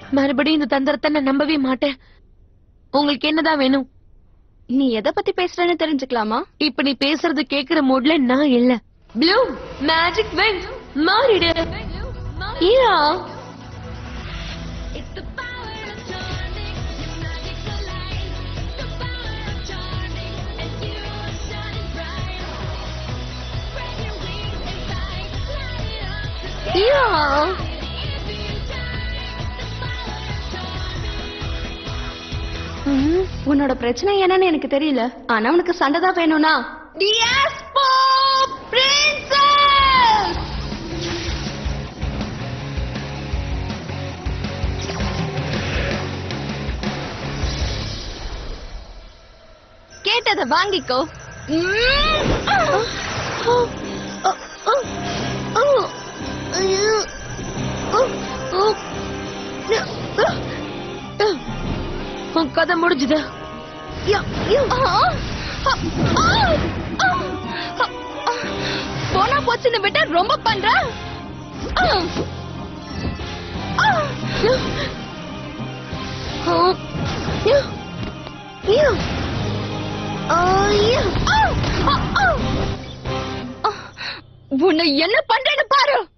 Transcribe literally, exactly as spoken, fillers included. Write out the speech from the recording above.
மறுபடியும் இந்த தந்திரத்தை நான் நம்பவே மாட்டேன். உங்களுக்கு என்னதான் வேணும்? நீ எதை பத்தி பேசுறன்னு தெரிஞ்சுக்கலாமா? இப்ப நீ பேசுறது கேக்குற மூட்ல நான் இல்ல. ப்ளூ மேஜிக் விங் மாறிடு. யா யா உன்னோட பிரச்சனை என்னன்னு எனக்கு தெரியல. ஆனா உனக்கு சண்டைதான் வேணும்னா டியாஸ்போ பிரின்சஸ் கேட்டதை வாங்கிக்கோ. உன் கதை முடிஞ்சுது. போனா போச்சுன்னு விட்ட ரொம்ப பண்ற. உன்னை என்ன பண்றேன்னு பாரு.